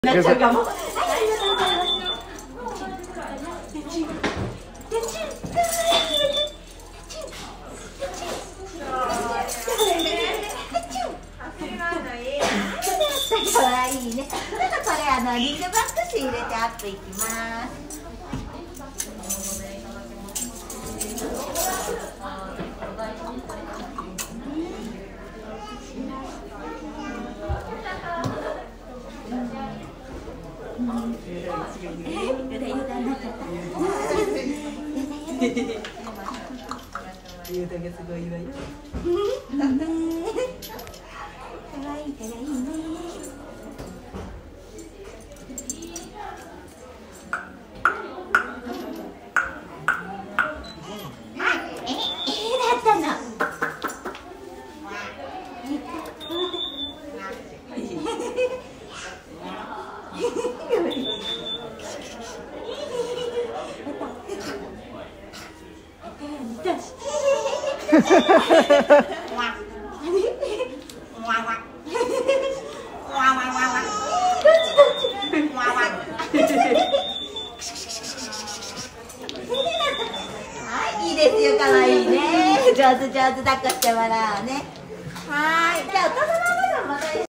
なっちゃうかも。かわいいね。ちょっとこれリングバックス入れてアップいきます。 ゆうたがすごいわよ。 かわいいからいいね。だったの。はい、いいですよ、可愛いね。上手上手抱っこしてもらうね。はい、じゃあお父様